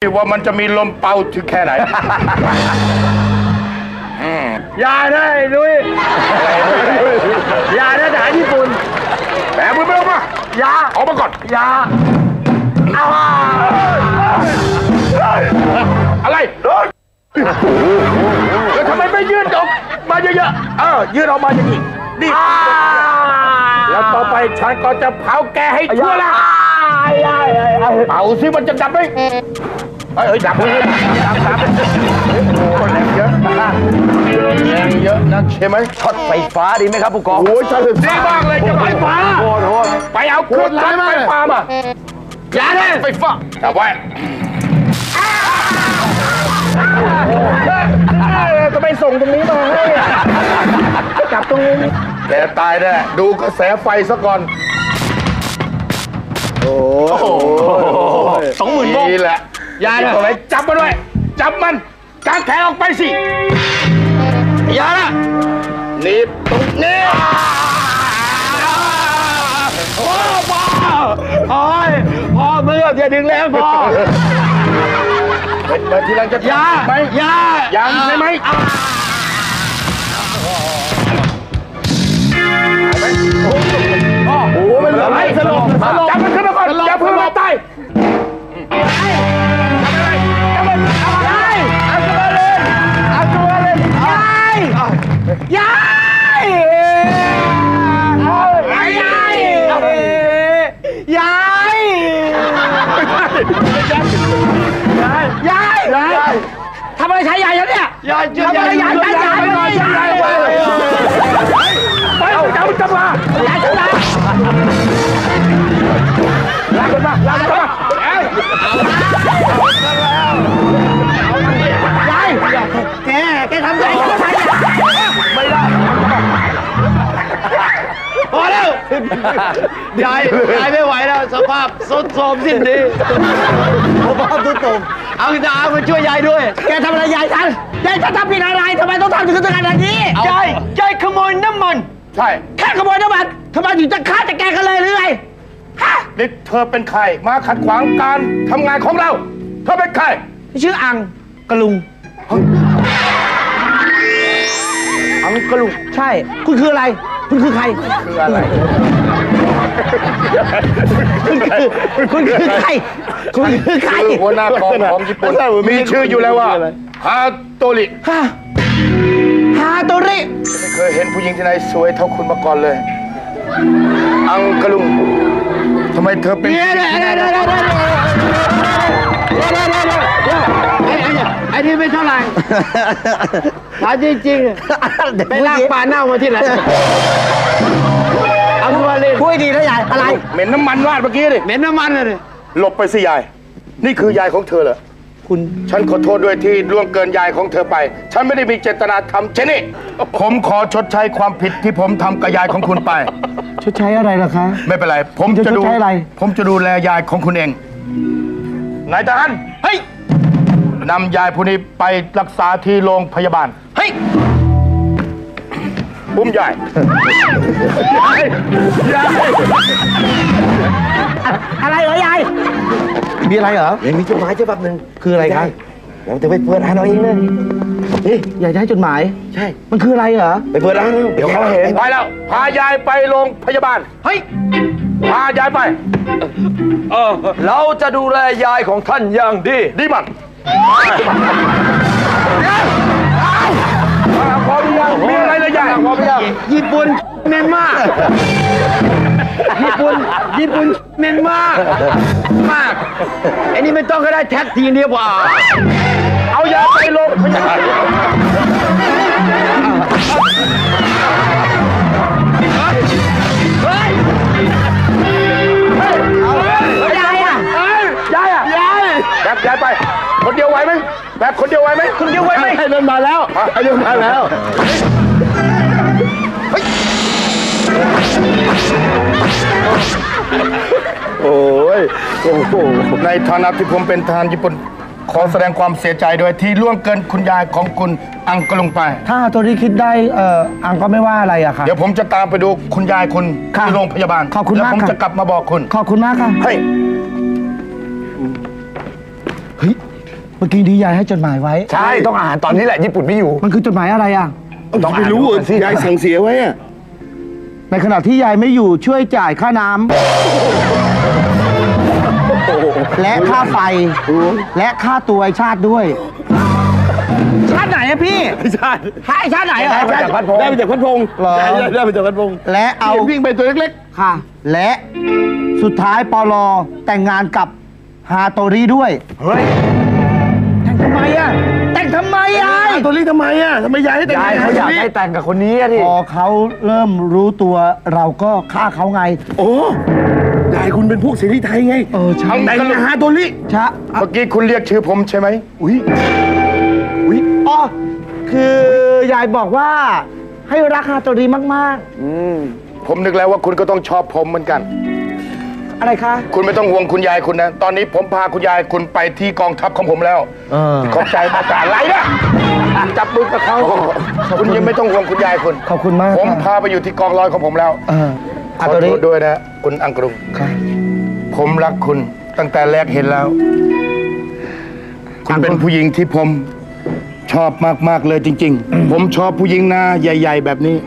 ว่ามันจะมีลมเป่าถึงแค่ไหนอย่าได้ลุยอย่าได้ทหารญี่ปุ่นแหมมือไม่ออกมาอย่าออกมาก่อนอย่าอะไรแล้วทำไมไม่ยืดออกมาเยอะๆยืดออกมาอย่างนี้นี่แล้วต่อไปฉันก็จะเผาแกให้ชั่วละเผาสิมันจะดับไหมดับเลยดับแรงเยอะแรงเยอะนะใช่ไหมช็อตไฟฟ้าดีไหมครับผู้กองโอ้ยช็อตดีมากเลยจะไฟฟ้าไปเอาเครื่องช็อตไฟฟ้ามาอย่าเลยไฟฟ้าจับไว้จะไปส่งตรงนี้มาให้จับตรงนี้แกตายแน่ดูกระแสไฟซะก่อนโอ้โห 20,000 โวลต์นี่แหละยายอะไรจับมันด้วยจับมันกางแขนออกไปสิอย่าละนี่ตรงนี้พ่อเมื่ออย่าดึงแรงพ่อเปิดทีหลังจะอย่าไหมยังใช่ไหมโอ้โหมันอะไรสลบจับมันขึ้นมาก่อนอย่าเพิ่งมาตายทำอะไรใช้ยายเนี่ยยายทำอะไรยายไปเอาจับมันจับมายายจับมาลากมันมายายแกทำอะไรไม่ได้พอแล้วยายไม่ไหวแล้วสภาพสุดโทรมสิ้นดีสภาพสุดโทรมเอาจะเอามาช่วยยายด้วยแกทำอะไรยายฉันทำผิดอะไรทำไมต้องทำถึงขนาดนี้ยายขโมยน้ำมันใช่แค่ขโมยน้ำมันทำไมถึงจะฆ่าจะแกกันเลยหรือไงฮะนี่เธอเป็นใครมาขัดขวางการทำงานของเราเธอเป็นใครชื่ออังกะลุงอังกะลุงใช่คุณคืออะไรคุณคือใครคืออะไรคุณคือใครคุณคือใครหัวหน้ากองของญี่ปุ่นมีชื่ออยู่แล้วว่าฮาโตริฮาโตริไม่เคยเห็นผู้หญิงที่ไหนสวยเท่าคุณมาก่อนเลยอังกะลุงทำไมเธอเป็นไอ้นี่ไม่เท่าไหร่ถามจริงๆไปลากปลาเน่ามาที่ไหนเอาตัวเล่นพูดดีนะยายอะไรเหม็นน้ำมันราดเมื่อกี้ดิเหม็นน้ำมันเลยหลบไปสิยายนี่คือยายของเธอเหรอคุณฉันขอโทษด้วยที่ล่วงเกินยายของเธอไปฉันไม่ได้มีเจตนาทำเช่นนี้ผมขอชดใช้ความผิดที่ผมทำกับยายของคุณไปชดใช้อะไรล่ะคะไม่เป็นไรผมจะดูผมจะดูแลยายของคุณเองนายทหารเฮ้ยนำยายผู้นี้ไปรักษาที่โรงพยาบาลเฮ้ยปุ้มยายอะไรเหรอยายมีอะไรเหรอยังมีจดหมายฉบับหนึ่งคืออะไรครับเราจะไปเปิดอ่านเอาเองเลยนี่อยากจะให้จดหมายใช่มันคืออะไรเหรอไปเปิดอ่านเดี๋ยวเขาเห็นไปแล้วพายายไปโรงพยาบาลเฮ้ยพายายไปเราจะดูแลยายของท่านอย่างดีมากพอมียังมีอะไรเลยยายพอมียังญี่ปุ่นเมนมากญี่ปุ่นเมนมากไอ้นี่ไม่ต้องก็ได้แท็กทีเดียวว่าเอายาไปลงพยาบาลแบบยายไปคนเดียวไหวไหมแบบคนเดียวไหวไหมให้เดินมาแล้วโอ้โหในฐานะที่ผมเป็นทหารญี่ปุ่นขอแสดงความเสียใจด้วยที่ล่วงเกินคุณยายของคุณอังกะลุงไปถ้าตัวนี้คิดได้อังก็ไม่ว่าอะไรอะค่ะเดี๋ยวผมจะตามไปดูคุณยายคุณที่โรงพยาบาลขอบคุณมากแล้วผมจะกลับมาบอกคุณขอบคุณมากค่ะเฮ้ยมื่อกี้นี้ยายให้จดหมายไว้ใช่ต้องอาหารตอนนี้แหละญี่ปุ่นไม่อยู่มันคือจดหมายอะไรอ่ะต้องอ่านไม่รู้เหรอยายสั่งเสียไว้อะในขณะที่ยายไม่อยู่ช่วยจ่ายค่าน้ำและค่าไฟและค่าตัวไอชาติด้วย ชาติไหนอะพี่ชาติชาติไหนอะได้มาจากพัดพงษ์ได้มาจากพัดพงษ์เหรอได้มาจากพัดพงษ์และเอาเห็นวิ่งไปตัวเล็กค่ะ และสุดท้ายปลแต่งงานกับฮาโตริด้วยเฮ้ยแต่งทำไมอะแต่งทำไมๆยายตัวนี้ทำไมอะทำไมยายให้แต่งยายเขาอยากให้แต่งกับคนนี้อะดิพอเขาเริ่มรู้ตัวเราก็ฆ่าเขาไงโอ้ยายคุณเป็นพวกเสรีไทยไงใช่แต่งกับฮาโตริชะเมื่อกี้คุณเรียกชื่อผมใช่ไหมอุ้ยอ๋อคือยายบอกว่าให้รักฮาโตริมากผมนึกแล้วว่าคุณก็ต้องชอบผมเหมือนกันๆ อะไรคะคุณไม่ต้องห่วงคุณยายคุณนะ ตอนนี้ผมพาคุณยายคุณไปที่กองทัพของผมแล้ว ขอบใจมากอะไรนะจับมือกับเขาคุณยังไม่ต้องห่วงคุณยายคุณขอบคุณมากผมพาไปอยู่ที่กองร้อยของผมแล้ว ขฮาอโตโทริษด้วยนะ คุณอังกรุงค่ะผมรักคุณตั้งแต่แรกเห็นแล้ว คุณเป็นผู้หญิงที่ผมชอบมากๆเลยจริง ๆ ผมชอบผู้หญิงหน้าใหญ่ ๆ แบบนี้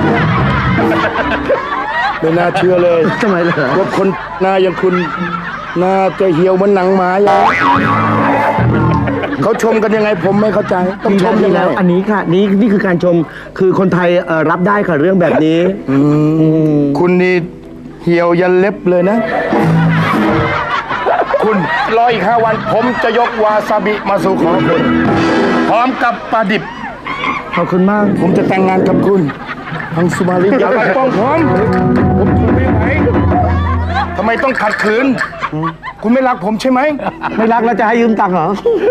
ไม่น่าเชื่อเลยทำไมเหรอว่าคนหน้าอย่างคุณหน้าจะเหี่ยวเหมือนหนังหมาอย่างเขาชมกันยังไงผมไม่เข้าใจ ต้องชมยังไงแล้วอันนี้ค่ะนี่คือการชมคือคนไทยรับได้ค่ะเรื่องแบบนี้คุณนี่เหี่ยวยันเล็บเลยนะ คุณรออีก5 วัน ผมจะยกวาซาบิมาสู่ขอคุณพร้อมกับปลาดิบขอบคุณมากผมจะแต่งงานกับคุณทังสุมาลิอย่าปัดป้องผมทนไม่ไหวทำไมต้องขัดขืน คุณไม่รักผมใช่ไหมไม่รักแล้วจะให้ยืมตังค์เหรอ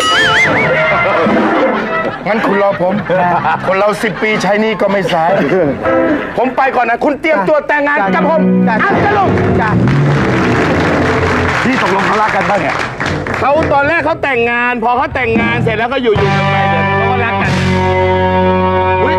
งั้นคุณรอผม คนเรา10 ปีใช้หนี่ก็ไม่สาย ผมไปก่อนนะ คุณเตรียมตัวแต่งงานกับผมจ้ะอังกะลุงจ้ะที่ตกลงเขารักกันบ้างเนี่ยเขาตอนแรกเขาแต่งงาน พอเขาแต่งงานเสร็จแล้วก็อยู่กันไปเดี๋ยวเขาก็รักกันอุ๊ย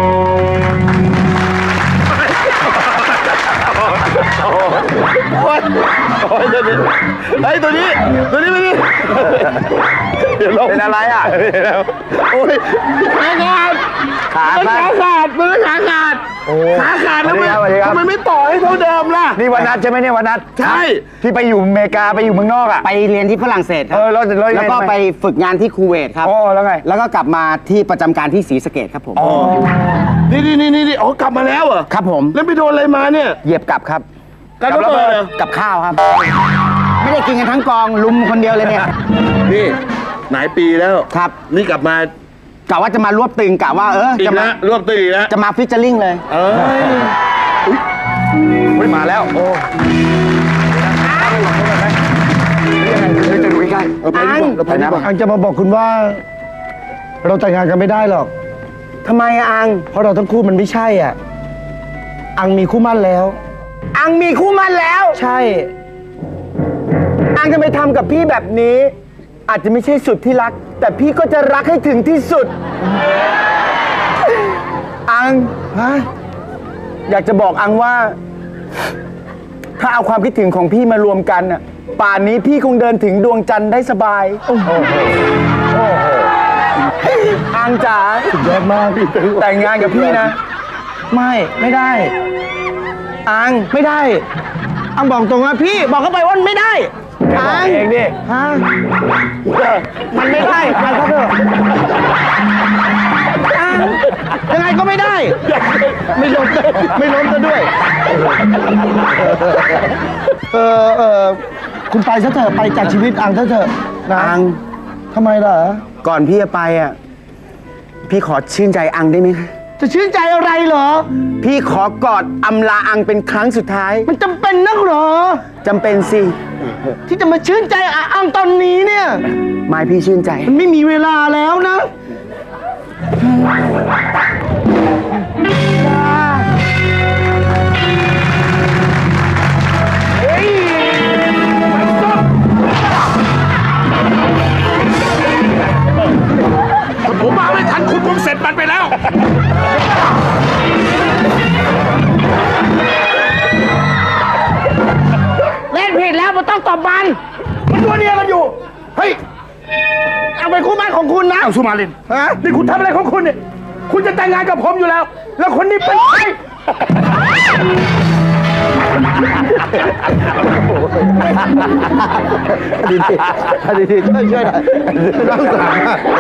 โอ๊ยเฮ้ยตัวนี้ไม่ดีเดี๋ยวลงเป็นอะไรอ่ะโอ้ยขาขาดขาดมันขาขาดขาขาดแล้วสวัสดีครับทำไมไม่ต่อให้เท่าเดิมล่ะนี่วันนัดใช่ไหมเนี่ยวันนัดใช่ที่ไปอยู่อเมริกาไปอยู่เมืองนอกอ่ะไปเรียนที่ฝรั่งเศสครัแล้วแล้วก็ไปฝึกงานที่คูเวตครับโอ้แล้วไงแล้วก็กลับมาที่ประจำการที่ศรีสะเกษครับผมนี่อ๋อกลับมาแล้วเหรอครับผมแล้วไปโดนอะไรมาเนี่ยเหยียบกลับครับการระเบิดเหรอกับข้าวครับ ไม่ได้กินกันทั้งกองลุมคนเดียวเลยเนี่ยนี่หลายปีแล้วครับนี่กลับมากะว่าจะมารวบตึงกะว่าอีกจะมาแล้วรวบตึงอีกแล้วจะมาฟิชเจอริงเลยเอ้ยไม่มาแล้วโอ้จะดูใกล้เอาไปดีกว่าเราไปดีกว่าอังจะมาบอกคุณว่า เราแต่งงานกันไม่ได้หรอกทำไมอะอังเพราะเราทั้งคู่มันไม่ใช่อ่ะ อังมีคู่มั่นแล้วอังมีคู่มั่นแล้วใช่อังจะไปทำกับพี่แบบนี้ อาจจะไม่ใช่สุดที่รัก แต่พี่ก็จะรักให้ถึงที่สุด อังฮะอยากจะบอกอังว่า ถ้าเอาความคิดถึงของพี่มารวมกันน่ะป่านนี้พี่คงเดินถึงดวงจันทร์ได้สบาย อังจ๋ายอดมากแต่งงานกับพี่นะไม่ได้อังไม่ได้ อังบอกตรงว่าพี่บอกเข้าไปว่าไม่ได้อังเองดิฮะมันไม่ได้อังเขาเถอะอังยังไงก็ไม่ได้ ไม่ล้มซะด้วย คุณไปซะเถอะไปจากชีวิตอังซะเถอะนะอังทำไมล่ะก่อนพี่จะไปอ่ะ พี่ขอชื่นใจอังได้ไหมคะจะชื่นใจอะไรเหรอพี่ขอกอดอำลาอังเป็นครั้งสุดท้ายมันจำเป็นนักเหรอจำเป็นสิที่จะมาชื่นใจอังตอนนี้เนี่ยไม่พี่ชื่นใจมันไม่มีเวลาแล้วนะผมมาไม่ทันคุณผมเสร็จมันไปแล้วเล่นผิดแล้วมันต้องตบมันมันตัวเนียกันอยู่ เฮ้ยเอาเป็นคู่หมั่นของคุณนะเอาสุมาลินฮะนี่คุณทำอะไรของคุณเนี่ยคุณจะแต่งงานกับผมอยู่แล้ว แล้วคนนี้เป็นใครดีช่วยหน่อยน้องสาว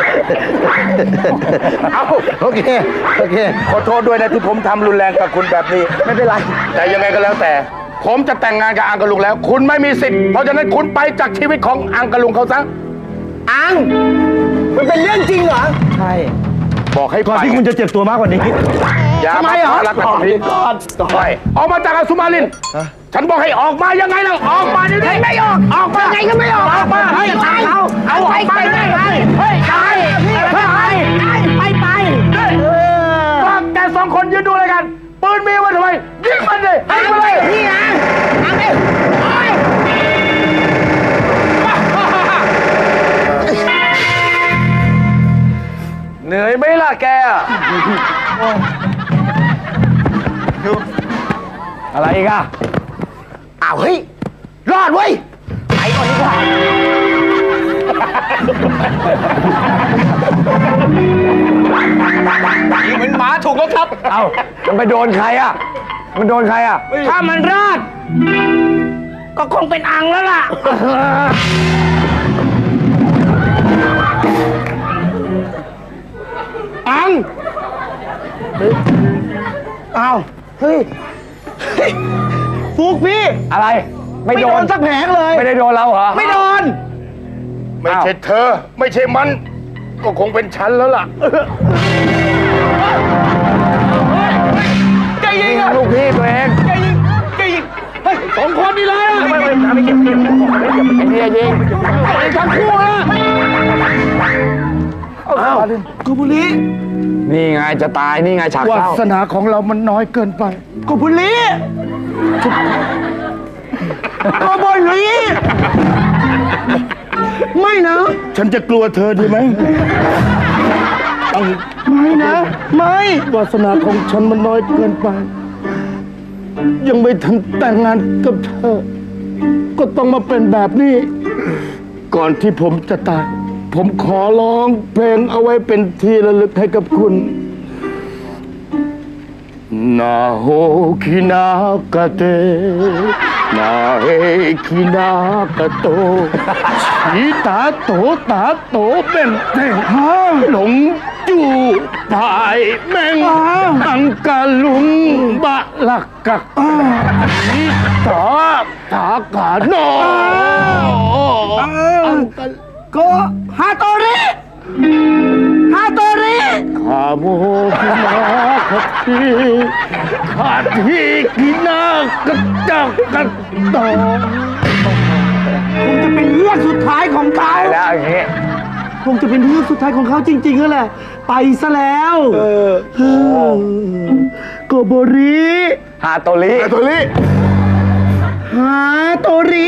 เอาโอเคขอโทษด้วยนะที่ผมทำรุนแรงกับคุณแบบนี้ไม่เป็นไรแต่ยังไงก็แล้วแต่ ผมจะแต่งงานกับอังกะลุงแล้ว คุณไม่มีสิทธิ์เพราะฉะนั้นคุณไปจากชีวิตของอังกะลุงเขาซะอัง มันเป็นเรื่องจริงเหรอ ใช่บอกให้ก่อนที่คุณจะเจ็บตัวมากกว่านี้อย่าทำไมมาเหรอรักแบบนี้ก่อนไปออกมาจากอัสุมาลิน ฉันบอกให้ออกมายังไงล่ะออกมาดิไม่ออกออกมาไงก็ไม่ออกออกมาให้เอาออกไปได้ไงเฮ้ยไปฟังแกสองคนยืนดูอะไรกันปืนมีไว้ทำไมยิงมันดิยิงมันเลยพี่นะเหนื่อยไหมล่ะแกอะอะไรอีกอ่ะ อ้าว เฮ้ย รอดเว้ย ไปก่อนดีกว่าเหมือนหมาถูกแล้วครับเอ้า มันไปโดนใครอ่ะ มันโดนใครอ่ะถ้ามันรอดก็คงเป็นอังแล้วล่ะ อังอ้าว เฮ้ย ฟุกพี่ อะไร ไม่โดนสักแผงเลย ไม่ได้โดนเราเหรอ ไม่โดนไม่ใช่เธอ ไม่ใช่มัน ก็คงเป็นฉันแล้วล่ะยิงลูกพี่ตัวเองสองคนนี่เลยไม่เก็บไอ้เนี่ยยิงไอ้ทั้งคู่นะอ้าวกูบุรีนี่ไงจะตายนี่ไงฉากวาเศร้าสนาของเรามันน้อยเกินไปกูบุรีกูบุรีไม่นะฉันจะกลัวเธอดีไหมไม่นะ ไม่วาสนาของฉันมันน้อยเกินไป ยังไม่ทันแต่งงานกับเธอ ก็ต้องมาเป็นแบบนี้ ก่อนที่ผมจะตาย ผมขอร้องเพลงเอาไว้เป็นที่ระลึกให้กับคุณ นาโฮคินากะเตนาเฮคินากะโตชีตาโตตาโตเป็นแต่งหลงจูภายแมงอังกะลุงบะลักกักชีตาตากาโนอังกะก็ฮาโตริฮาโตริข้าโมกินาคทีขาดที่กินากระจักกระตองคงจะเป็นเรื่องสุดท้ายของเขาแล้วอย่างงี้คงจะเป็นเรื่องสุดท้ายของเขาจริงๆนั่นแหละ ไปซะแล้วโกโบริฮาโตริตัวนี้ฮาโตริ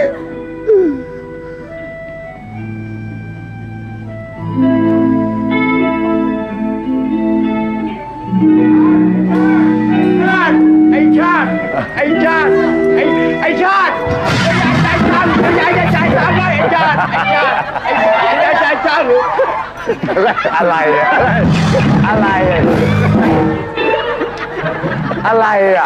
ไอ้ชาติไอ้ชาติไอ้ชาติไอ้ชาติไอ้ชาติไอ้ชาติไอ้ชาติอะไรอะอะไรอะอะไรอ่ะ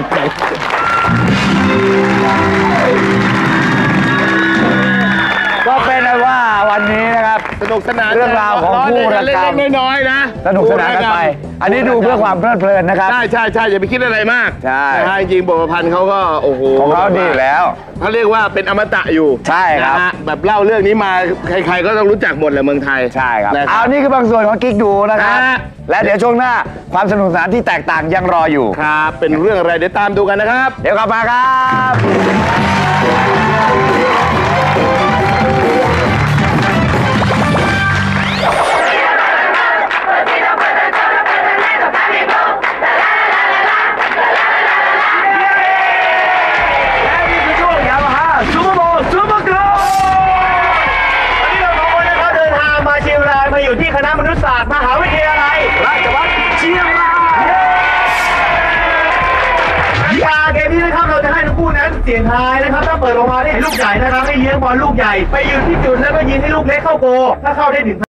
ก็เป็นว่าวันนี้นะครับสนุกสนานเรื่องราวของคู่รักเล็กๆน้อยๆนะสนุกสนานกันไป อันนี้ดูเพื่อความเพลิดเพลินนะครับใช่อย่าไปคิดอะไรมากใช่จริงๆบทประพันธ์เขาก็โอ้โหของเขาดีอยู่แล้วเขาเรียกว่าเป็นอมตะอยู่ใช่ครับนะฮะแบบเล่าเรื่องนี้มาใครๆก็ต้องรู้จักหมดแหละเมืองไทยใช่ครับนะเอานี่คือบางส่วนของกิ๊กดูนะครับฮะและเดี๋ยวช่วงหน้าความสนุกสนานที่แตกต่างยังรออยู่ครับเป็นเรื่องอะไรเดี๋ยวตามดูกันนะครับเดี๋ยวกลับมาครับอยู่ที่คณะมนุษยศาสตร์มหาวิทยาลัยราชภัฏเชียงรายกติกาเกมนี้นะครับเราจะให้ทั้งคู่นั้นเสี่ยงทายนะครับถ้าเปิดปิดออกมาได้ลูกใหญ่นะครับให้เลี้ยงบอลลูกใหญ่ไปยืนที่จุดแล้วก็ยิงให้ลูกเล็กเข้าโกถ้าเข้าได้ถึง